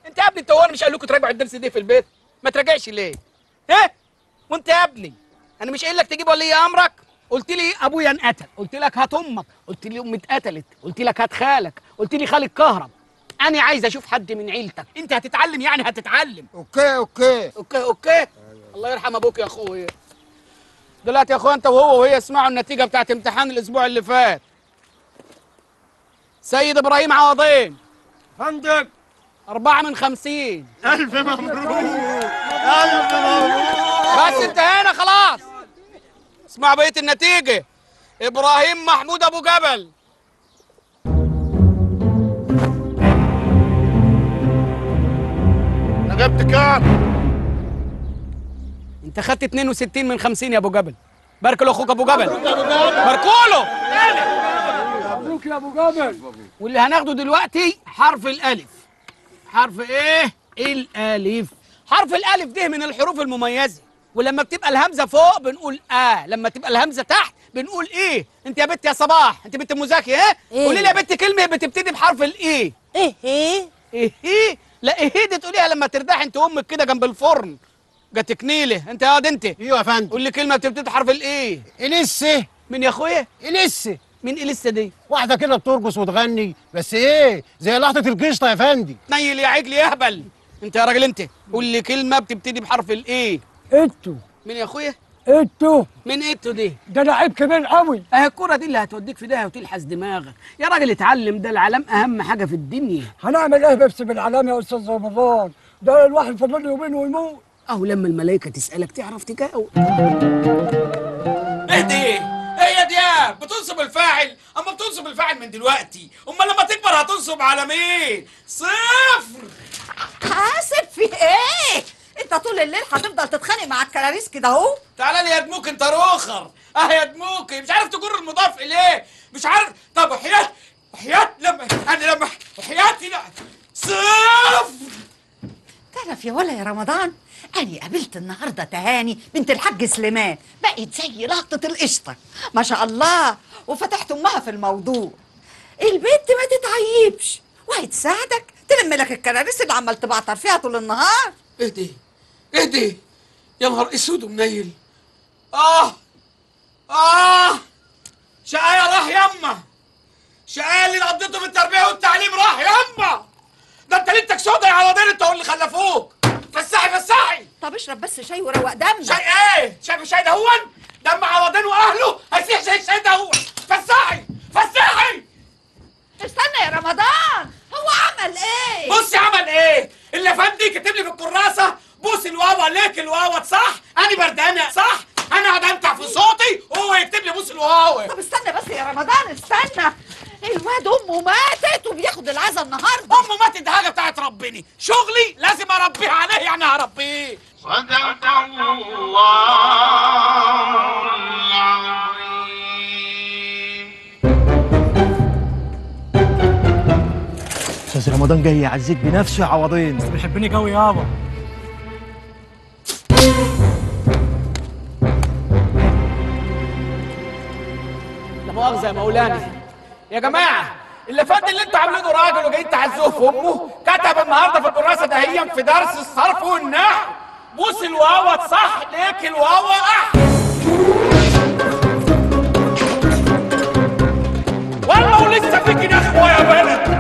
انت يا ابني انت هو انا مش قايل لكم تراجعوا الدرس ده في البيت؟ ما تراجعش ليه؟ ها؟ وانت يا ابني انا مش قايل لك تجيب ولي امرك؟ قلت لي ابويا انقتل، قلت لك هات امك، قلت لي امي اتقتلت، قلت لك هات خالك، قلت لي خالك كهرب. انا عايز اشوف حد من عيلتك. انت هتتعلم يعني هتتعلم. اوكي. الله يرحم ابوك يا اخويا. دلوقتي يا اخويا انت وهي اسمعوا النتيجه بتاعت امتحان الاسبوع اللي فات. سيد ابراهيم عوضين فندق 4 من 50. ألف مبروك. ألف مبروك. بس انتهينا خلاص. اسمعوا بقيه النتيجه. ابراهيم محمود ابو جبل أنا جبت كام؟ انت خدت 62 من 50 يا ابو جبل. بارك له اخوك ابو جبل. باركوله. مبروك يا ابو جبل. واللي هناخده دلوقتي حرف الالف. حرف ايه؟ الالف. حرف الالف ده من الحروف المميزه، ولما بتبقى الهمزه فوق بنقول لما تبقى الهمزه تحت بنقول ايه. انت يا بنت يا صباح، انت بنت مذاكره إيه؟ قولي لي يا بنت كلمه بتبتدي بحرف الايه. ايه؟ لا ايه دي تقوليها لما ترتاح انت وامك كده جنب الفرن. جاتك نيله انت يا واد انت. ايوه يا فندم. قول لي كلمه بتبتدي بحرف الايه. اليسه. مين يا اخويا؟ اليسه. مين اليسه دي؟ واحده كده بترقص وتغني بس ايه زي لقطه القشطه يا فندم. نيل يا عجل يا اهبل. انت يا راجل انت قول لي كلمه بتبتدي بحرف الايه. انتو. مين يا اخويا؟ انتو. مين انتو دي؟ ده لعيب كبير قوي. اهي الكوره دي اللي هتوديك في داهيه وتلحس دماغك يا راجل. اتعلم، ده العلام اهم حاجه في الدنيا. هنعمل ايه بس بالعلام يا استاذ رمضان؟ ده الواحد فاضل له يومين ويموت. اهو لما الملائكه تسالك تعرف تجاوب. ايه دي؟ هي دياب بتنصب الفاعل. اما بتنصب الفاعل من دلوقتي، امال لما تكبر هتنصب على مين؟ صفر. حاسب في ايه؟ انت طول الليل هتفضل تتخانق مع الكراريس كده اهو؟ تعالى لي يا دموك انت روخر. يا دموك مش عارف تجر المضاف اليه. مش عارف. طب وحياة لما وحياتي لا صفر. تعرف يا ولا يا رمضان، أنا قابلت النهارده تهاني بنت الحاج سليمان، بقت زي لقطة القشطة ما شاء الله، وفتحت أمها في الموضوع. البنت ما تتعيبش وهتساعدك تلم لك الكراريس اللي عمال تبعتر فيها طول النهار. ايه دي يا نهار اسود ومنيل. شقايا راح يما. شقايا اللي قضيته في التربيه والتعليم راح يما. ده انت ليلتك سودا يا عوضين انت واللي خلفوك. فسحي. طب اشرب بس شاي وروق دمك. شاي ايه؟ شايف الشاي ده هون؟ دم عوضين واهله هيسيح زي الشاي ده هون. فسحي. استنى يا رمضان، هو عمل ايه؟ بصي عمل ايه؟ اللي فندي كاتب لي في الكراسه بوس الواوا ليك الواوا صح؟ انا بردانه صح؟ انا قاعد امتع في صوتي وهو يكتب لي بوس الواوا. طب استنى بس يا رمضان استنى، الواد امه ماتت وبياخد العزا النهارده. امه ماتت دي حاجه بتاعت ربنا، شغلي لازم اربيه عليه يعني هربيه. صدق الله العظيم. استاذ رمضان جاي يعزيك بنفسه يا عوضين. بس بيحبني قوي يابا. لا مؤاخذه يا مولانا. يا جماعه اللي فات اللي انتوا عاملينه راجل وجايين تعزوه في امه كتب النهارده في الكراسه دهيا في درس الصرف والنحو بوس الواوا صح ليك الواوا والله ولسه فيك نخوه يا بلد.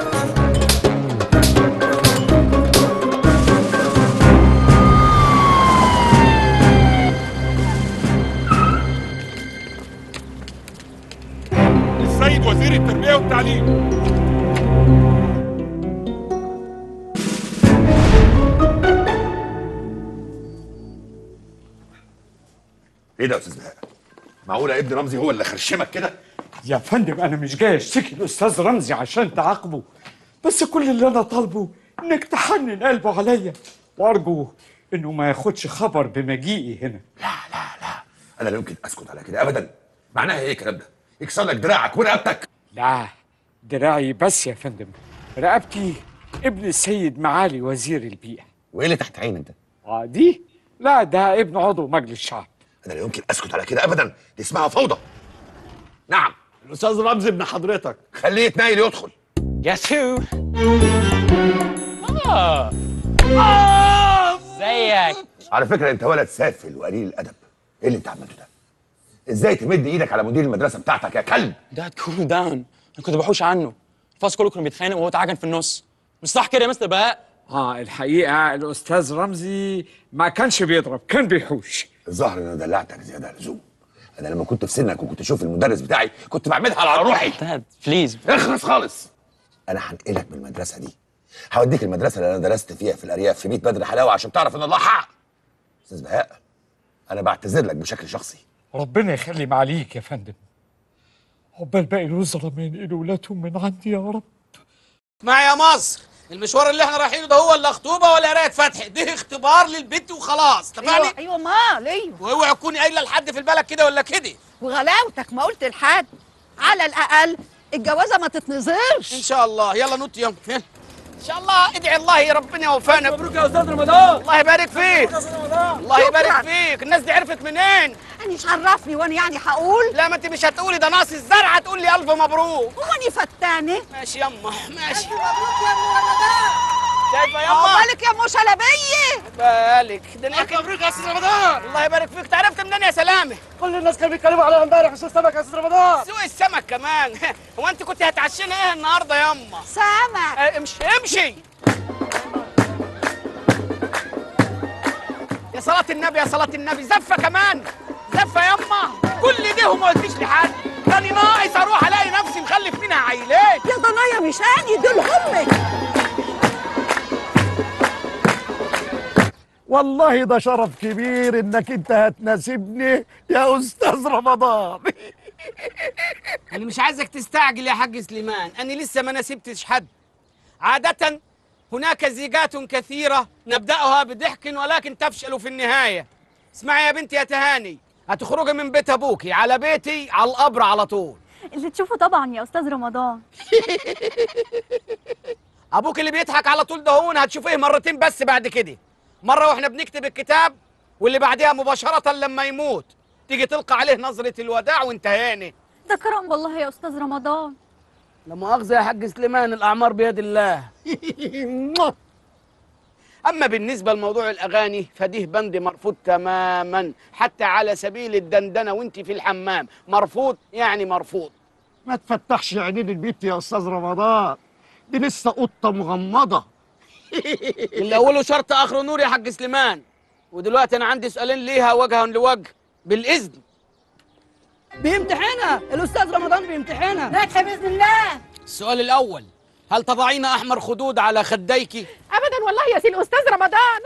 السيد وزير التربية والتعليم. ايه ده يا استاذ بهاء؟ معقوله ابن رمزي هو اللي خرشمك كده؟ يا فندم انا مش جاي اشتكي الاستاذ رمزي عشان تعاقبه، بس كل اللي انا طالبه انك تحنن قلبه عليا، وارجو انه ما ياخدش خبر بمجيئي هنا. لا انا لا يمكن اسكت على كده ابدا. معناها ايه الكلام ده؟ يكسر لك دراعك ورقبتك. لا دراعي بس يا فندم، رقبتي ابن السيد معالي وزير البيئة. وايه اللي تحت عين انت؟ دي؟ لا ده ابن عضو مجلس الشعب. انا لا يمكن اسكت على كده ابدا، دي اسمها فوضى. نعم الاستاذ رمزي ابن حضرتك. خليه يتنايل يدخل. ياسو. على فكره انت ولد سافل وقليل الادب. ايه اللي انت عملته ده؟ ازاي تمد ايدك على مدير المدرسه بتاعتك يا كلب؟ داد كول داون، انا كنت بحوش عنه. الفصل كله كان بيتخانق وهو اتعجن في النص. مش صح كده يا مستر بهاء؟ الحقيقه الاستاذ رمزي ما كانش بيضرب، كان بيحوش. الظاهر ان انا دلعتك زياده عن اللزوم. انا لما كنت في سنك وكنت اشوف المدرس بتاعي كنت بعملها على روحي. داد بليز اخلص خالص. انا هنقلك من المدرسه دي، هوديك المدرسه اللي انا درست فيها في الارياف في بيت بدر حلاوه عشان تعرف ان الله حق. استاذ بهاء انا بعتذر لك بشكل شخصي. ربنا يخلي معاليك يا فندم. عقبال باقي الوزراء ما ينقلوا ولادهم من عندي يا رب. اسمع يا مصر، المشوار اللي احنا رايحينه ده هو لا خطوبه ولا قرايه فتح، ده اختبار للبنت وخلاص. اتفقنا؟ ايوه مال ايوه. واوعي تكوني قايله لحد في البلد كده ولا كده. وغلاوتك ما قلت لحد. على الاقل الجوازه ما تتنظرش. ان شاء الله. يلا نط يلا. ان شاء الله. ادعي الله يا ربنا يوفقنا. مبروك يا استاذ رمضان. الله يبارك فيك. الله يبارك فيك. الناس دي عرفت منين؟ يعني شرفني وانا يعني هقول. لا ما انت مش هتقولي، ده ناقص الزرع هتقول لي الف مبروك. هو اني فتانه؟ ماشي يما ماشي. مبروك يا ام رمضان. شايفه يما؟ عقبالك يا ام شلبيه. بالك ده الف مبروك يا استاذ رمضان. الله يبارك فيك. تعرفت منين يا سلامه؟ كل الناس كانوا بيتكلموا عليها امبارح سوق السمك يا استاذ رمضان. سوق السمك كمان. هو انت كنت هتعشينا ايه النهارده يما؟ سمك. امشي امشي. يا صلاة النبي يا صلاة النبي. زفة كمان. زفة يما. كل ده وما قلتيش لحد. تاني ناقص اروح الاقي نفسي مخلف منها عيلات. يا ضنايا مش اني دول امك. والله ده شرف كبير انك انت هتناسبني يا استاذ رمضان. انا مش عايزك تستعجل يا حاج سليمان، انا لسه ما ناسبتش حد. عادة هناك زيجات كثيرة نبدأها بضحك ولكن تفشل في النهاية. اسمعي يا بنتي يا تهاني، هتخرجي من بيت ابوكي على بيتي على القبر على طول. اللي تشوفه طبعا يا استاذ رمضان. ابوك اللي بيضحك على طول ده هون هتشوفيه مرتين بس بعد كده. مرة واحنا بنكتب الكتاب، واللي بعدها مباشرة لما يموت تيجي تلقى عليه نظرة الوداع وانتهينا. ده كرم والله يا استاذ رمضان. لا مؤاخذة يا حاج سليمان، الأعمار بيد الله. أما بالنسبة لموضوع الأغاني فديه بند مرفوض تماما، حتى على سبيل الدندنة وانت في الحمام. مرفوض يعني مرفوض. ما تفتحش عينين البيت يا استاذ رمضان، دي لسه قطه مغمضه. اللي أوله شرط آخره نور يا حاج سليمان. ودلوقتي أنا عندي سؤالين ليها وجها لوجه بالإذن. بيمتحنها الاستاذ رمضان، بيمتحنها. ناجحه باذن الله. السؤال الأول، هل تضعين أحمر خدود على خديك؟ ابدا والله يا سي الاستاذ رمضان.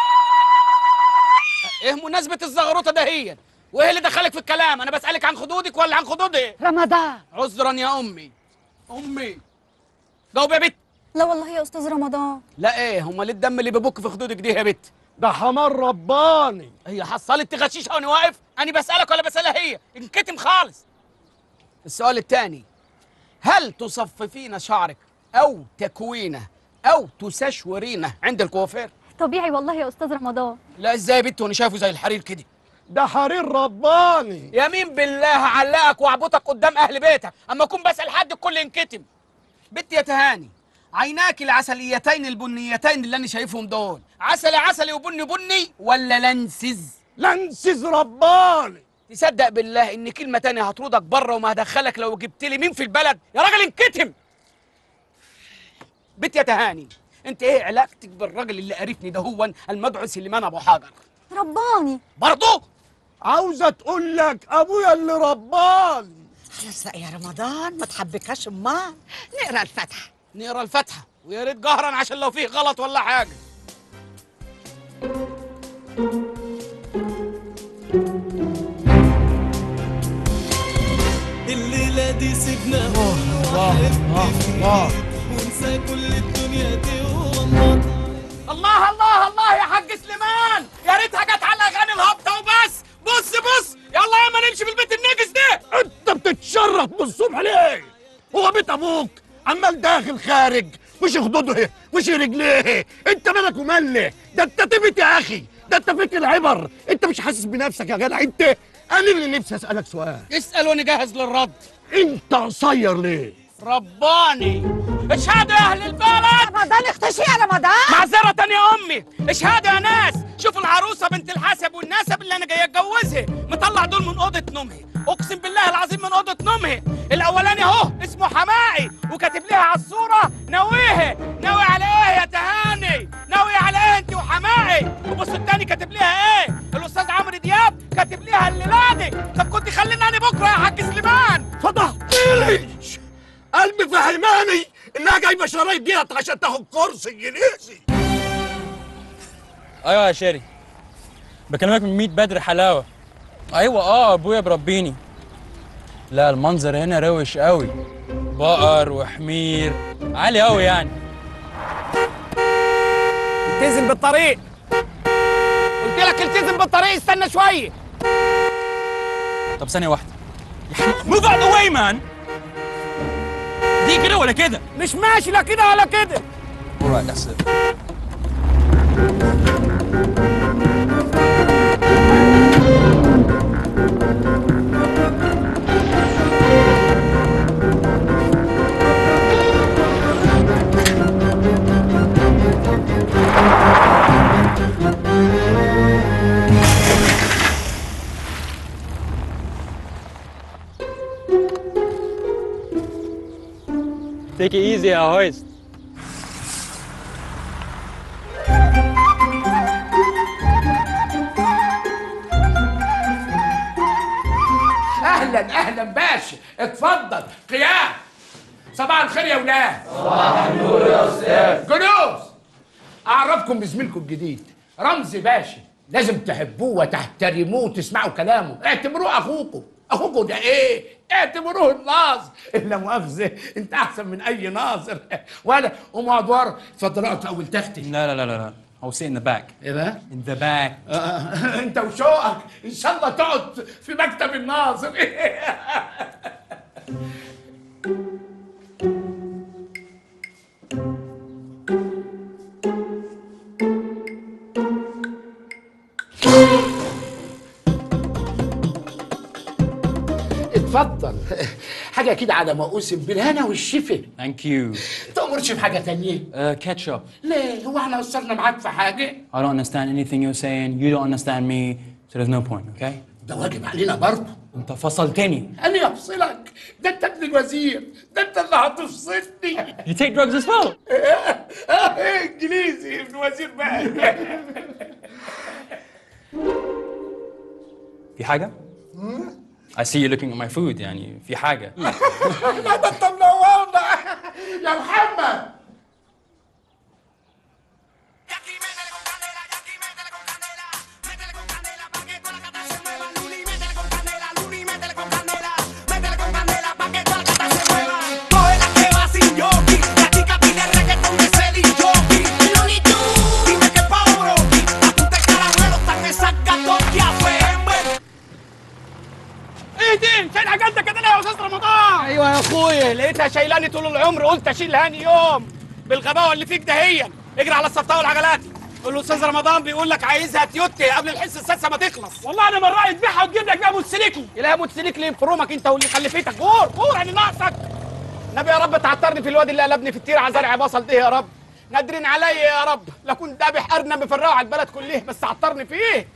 إيه مناسبة الزغروطة دهيا؟ وإيه اللي دخلك في الكلام؟ أنا بسألك عن خدودك ولا عن خدودي؟ رمضان. عذرا يا أمي. أمي جاوب يا بت. لا والله يا استاذ رمضان. لا إيه، أمال الدم اللي بيبك في خدودك دي يا بت؟ ده حمار رباني. هي حصلت تغشيشها وانا واقف؟ أنا بسألك ولا بسألها هي؟ انكتم خالص. السؤال الثاني، هل تصففين شعرك أو تكوينه أو تسشورينه عند الكوافير؟ طبيعي والله يا استاذ رمضان. لا ازاي يا بت وانا شايفه زي الحرير كده؟ ده حرير رباني. يمين بالله هعلقك واعبطك قدام أهل بيتك أما أكون بسأل حد الكل ينكتم. بت يا تهاني، عيناك العسليتين البنيتين اللي أنا شايفهم دول عسلي عسلي وبني بني ولا لنسز؟ لنسز رباني. تصدق بالله ان كلمه تانية هطردك بره وما هدخلك لو جبت لي مين في البلد يا راجل انكتم. بنت يا تهاني، انت ايه علاقتك بالراجل اللي قرفني ده هو المدعو سليمان ابو حجر؟ رباني برضه؟ عاوزه تقول لك ابويا اللي رباني. خلاص بقى يا رمضان ما تحبكاش امال. نقرا الفاتحه. نقرا الفاتحه ويا ريت جهرا عشان لو فيه غلط ولا حاجه. الليلة دي سيبنا ونسى كل الدنيا دي وغمض. الله الله الله يا حاج سليمان، يا ريتها جت على اغاني الهبطه وبس. بص بص يلا يا ما نمشي بالبيت النجس ده. انت بتتشرف من الصبح ليه؟ هو بيت ابوك عمال داخل خارج، مش خدوده مش رجليه. انت مالك وماله؟ ده انت تبت يا اخي، ده انت فيك العبر. انت مش حاسس بنفسك يا جدع انت؟ انا اللي نفسي اسالك سؤال. اسال وانا جاهز للرد. انت قصير ليه؟ رباني. اشهدوا يا اهل البلد. رمضان اختشي يا رمضان. معذرة يا امي، اشهدوا يا ناس. شوفوا العروسه بنت اوضه نومها، اقسم بالله العظيم من اوضه نومها. الاولاني اهو اسمه حمائي وكاتب لها على الصوره ناويه. ناوي على ايه يا تهاني؟ ناوي على ايه انت وحمائي؟ وبص التاني كاتب لها ايه؟ الاستاذ عمرو دياب كاتب لها الليله دي. طب كنت خليني بكره يا حاج سليمان. فضحتيلي. قلبي فهماني انها جايبه شرايط ديت عشان تاخد كورس انجليزي. ايوه يا شيري، بكلمك من 100 بدر حلاوه. ايوه ابويا بربيني. لا المنظر هنا روش قوي، بقر وحمير عالي قوي يعني. التزم بالطريق، قلت لك التزم بالطريق. استنى شويه. طب ثانيه واحده. موف اوت ذا واي مان. دي كده ولا كده؟ مش ماشي لا كده ولا كده. alright that's it. Take it easy يا هويست. اهلا باشا، اتفضل قيام. صباح الخير يا ولاد. صباح النور يا استاذ. جلوس. اعرفكم بزميلكم الجديد رمزي باشا. لازم تحبوه وتحترموه وتسمعوا كلامه. اعتبروه اخوكم ده ايه؟ اعتبروه الناظر. لا مؤاخذه انت احسن من اي ناظر. ولا قوم اقعد ورا. اتفضل اقعد في اول تختي. لا I will sit in the back. ايه بقى؟ In the back. انت وشوقك ان شاء الله تقعد في مكتب الناظر. اتفضل. حاجه كده على ما اقسم بالهنا والشفا. Thank you. تأمرش بحاجه تانية؟ Ketchup. ليه؟ هو احنا قصرنا معاك في حاجه؟ I don't understand anything you're saying. You don't understand me. So there's no point, okay? ده واجب علينا برضه. انت فصلتني. انا افصلك؟ ده انت ابن الوزير، ده انت اللي هتفصلني. You take drugs as well. انجليزي ابن وزير بقى. في حاجة؟ I see you looking at my food يعني في حاجة. لا ده انت منورنا يا محمد. شايل عجلتك كده ليه يا استاذ رمضان؟ ايوه يا اخويا، لقيتها شايلاني طول العمر، قلت اشيل هاني يوم. بالغباوه اللي فيك دهيا. اجري على الصفطاوي والعجلات. قول له استاذ رمضان بيقول لك عايزها تيوتي قبل الحصه السادسه ما تخلص. والله انا من رايي تبيعها وتجيب لك بيها موتوسيكل. يلاقيها موتوسيكل يفرمك انت واللي خلفتك. غور يعني ناقصك. نبي يا رب تعطرني في الواد اللي قلبني في التير على زرع بصل ده يا رب. نادرين عليا يا رب، لا كنت ذابح ارنب مفرقه على البلد كلها، بس عطرني فيه.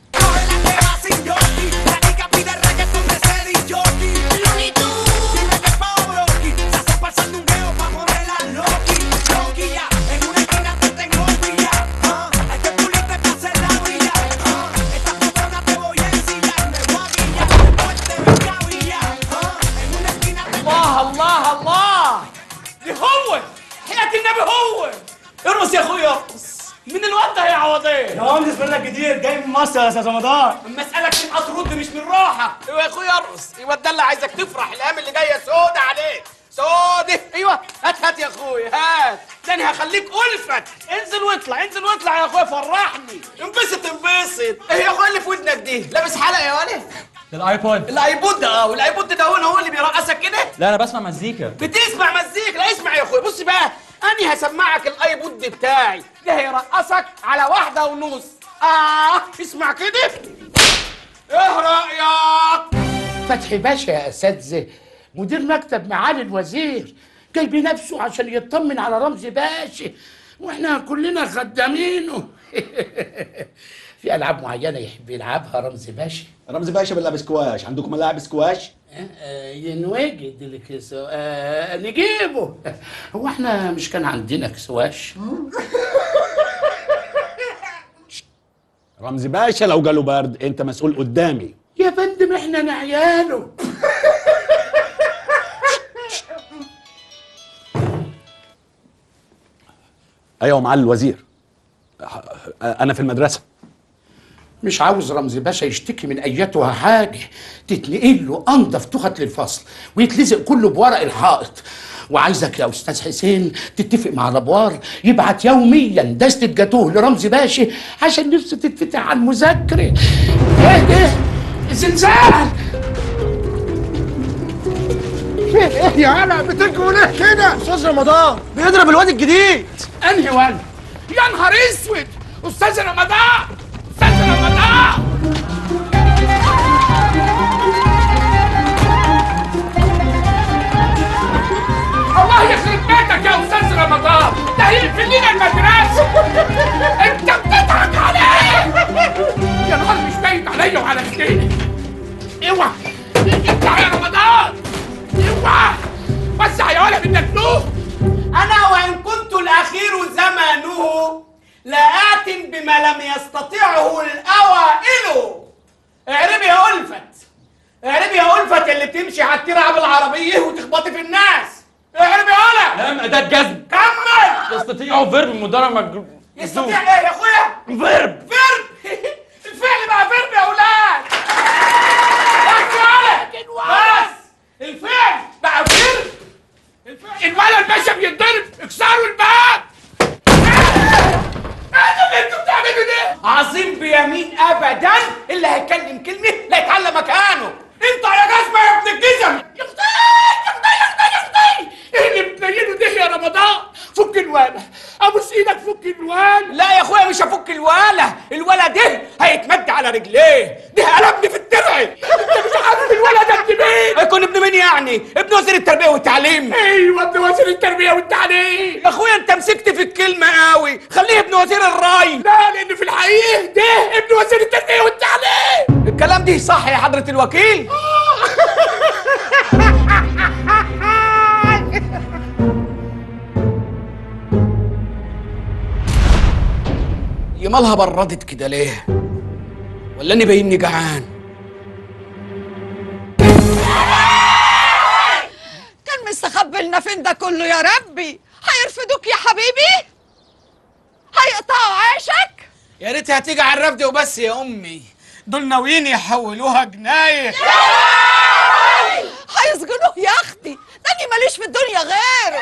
الله دي هو حياة النبي هو. ارقص يا اخويا ارقص. من الواد ده يا عوضيه؟ يا مهندس بقول لك جديد جاي من مصر يا استاذ رمضان. اما اسالك تبقى ترد مش من راحه. ايوه يا اخويا ارقص. ايوه ده اللي عايزك تفرح. الايام اللي جايه سودة عليك سودة. ايوه هات يا اخويا هات. تاني هخليك الفت. انزل واطلع يا اخويا فرحني. انبسط. ايه يا اخويا اللي في ودنك دي؟ لابس حلقه يا ولد؟ الايبود ده والايبود ده هو اللي بيرقصك كده؟ لا انا بسمع مزيكا. بتسمع مزيكا؟ لا اسمع يا اخويا. بص بقى اني هسمعك الايبود بتاعي ده هيرقصك على 1:30. اسمع كده. ايه رايك؟ فتحي باشا يا اساتذه مدير مكتب معالي الوزير جاي بنفسه عشان يطمن على رمزي باشا، واحنا كلنا خدامينه. في العاب معينه يحب يلعبها رمزي باشا؟ رمزي باشا بيلعب سكواش، عندكم ملاعب سكواش؟ ينوجد الكسو نجيبه. هو احنا مش كان عندنا سواش؟ رمزي باشا لو جاله برد انت مسؤول قدامي. يا فندم احنا نعياله. ايوه معالي الوزير، انا في المدرسه. مش عاوز رمزي باشا يشتكي من ايتها حاجه، تتنقل له انضف تخت للفصل ويتلزق كله بورق الحائط. وعايزك يا استاذ حسين تتفق مع الابوار يبعت يوميا دستة جاتوه لرمزي باشا عشان نفسه تتفتح على المذاكره. ايه زلزال! ايه يا علا بتجروا ليه كده؟ استاذ رمضان بيضرب الواد الجديد. انهي ولد؟ يا نهار اسود! استاذ رمضان! استاذ رمضان! الله يخرب بيتك يا استاذ رمضان، ده هيقفل لنا المدرسه. انت بتضحك عليه. يا نهار مش باين عليا وعلى اختي. اوعى اطلع يا رمضان، اوعى وسع يا ولد النجلوه. انا وان كنت الاخير زمانه لآت بما لم يستطيعه الاوائل. اعربي يا ألفت، اعربي يا ألفت اللي بتمشي على الترعه بالعربيه وتخبطي في الناس. اعربي يا ولد. لا أداة جزم. كمل. يستطيع فيرب مضارع يستطيع ايه يا اخويا؟ فيرب. الفعل بقى فيرب يا اولاد. بس يا ولد بس الفعل بقى فيرب. الولد باشا بيتضرب، اكسروا الباب. ايه اللي انتوا بتعملوا ده؟ عظيم بيمين ابدا اللي هيتكلم كلمه لا يتعلم مكانه. انت يا جزمه يا ابن الجزم. يا اختي يا اختي يا اختي يا اختي، ايه اللي بتنيله ده يا رمضان؟ فك الوالة، ابوس ايدك فك الوالة. لا يا اخويا مش هفك الولا ده هيتمد على رجليه. ده قلبني في الدرع. انت مش عارف الولد ده ابن مين؟ هيكون ابن مين يعني؟ ابن وزير التربيه والتعليم. ايوه ابن وزير التربيه والتعليم. يا اخويا انت مسكت في الكلمه قوي، خليه ابن وزير الري. لا لان في الحقيقه ده ابن وزير التربيه والتعليم. الكلام ده صح يا حضره الوكيل؟ يا مالها بردت كده ليه؟ ولا اني باينني جعان؟ كان مستخبي لنا فين ده كله يا ربي؟ هيرفدوك يا حبيبي؟ هيقطعوا عيشك؟ يا ريت هتيجي على الرفد وبس يا امي، دول ناويين يحولوها جنايه. هيسجنوه يا اختي، ده اني ماليش في الدنيا غيره.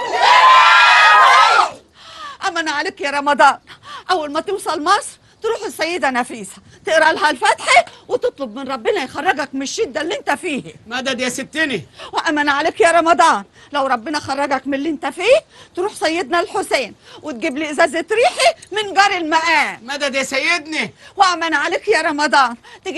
أمن عليك يا رمضان، أول ما توصل مصر تروح السيدة نفيسة تقرا لها الفاتحة وتطلب من ربنا يخرجك من الشدة اللي أنت فيه. مدد يا ستني. وأمن عليك يا رمضان، لو ربنا خرجك من اللي أنت فيه تروح سيدنا الحسين وتجيب لي إزازة ريحي من جار المقام. مدد يا سيدني. وأمن عليك يا رمضان، تجيب